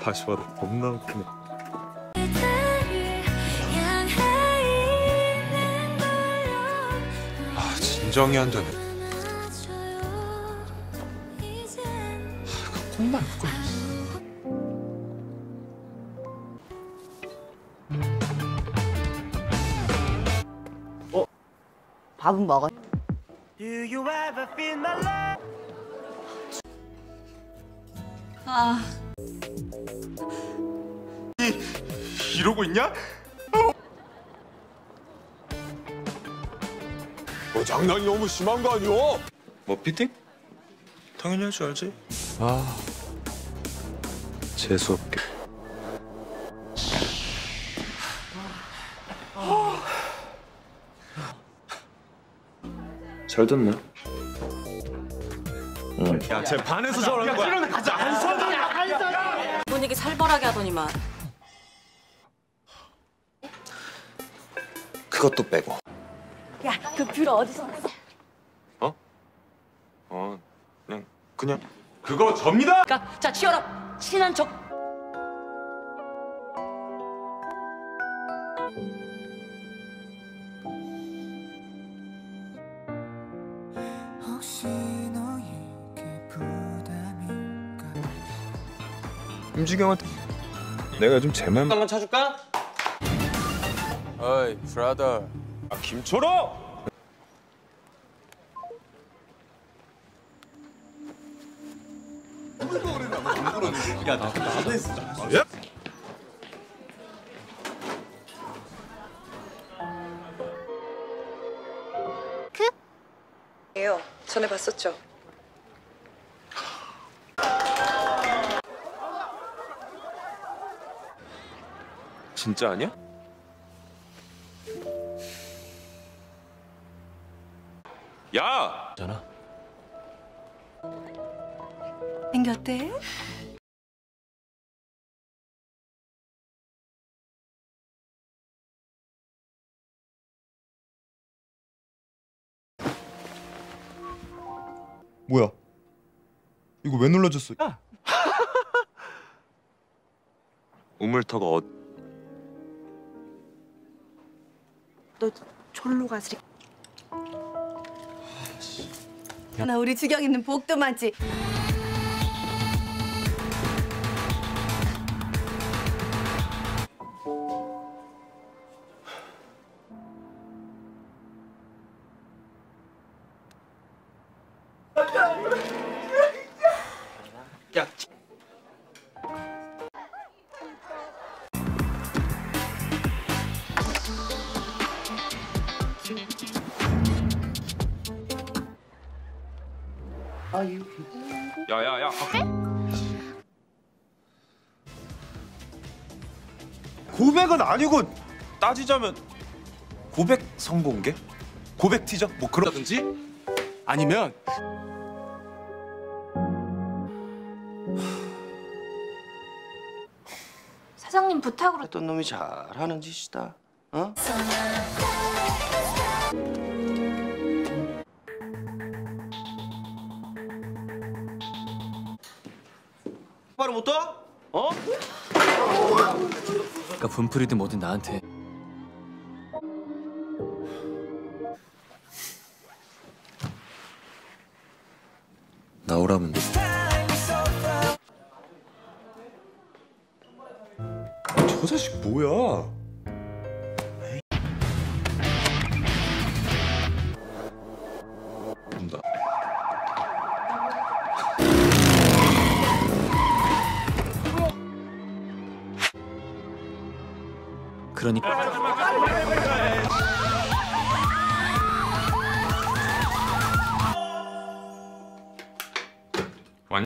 다시 봐도 겁나 웃기네. 아, 진정이 안 되네. 그 콩만 묶어. 밥은 먹어. 아, 이러고 있냐? 장난이 너무 심한 거 아니오? 뭐 피팅? 당연히 할 줄 알지. 아, 재수없게. 잘 됐네. 응. 야, 쟤 반에서 저러는 거야. 야, 가자. 안 서자. 분위기 살벌하게 하더니만. 그것도 빼고. 야, 그 뷰러 어디서 났어? 그냥 그거 접니다. 자, 치워라. 친한 척. 임지경한테 내가 좀 제 맘. 한번 쳐줄까? 어이, 브라더. 아, 김초로. 야, 나도 했어. 예요. 전에 봤었죠. 진짜 아니야? 야! 잖아. 생겼대? 뭐야? 이거 왜 눌러줬어? 우물터가 너 졸로 가시리. 나 우리 주경이는 복도 많지. 야, 야야야. 고백은 아니고 따지자면 고백 성공개? 고백 티저? 뭐 그러든지? 아니면 사장님 부탁으로. 어떤 놈이 잘하는 짓이다. 어? 바로 못 둬? 어? 그러니까 분풀이든 뭐든 나한테. 나오라면 돼. 저 자식 뭐야? 본다. 그러니까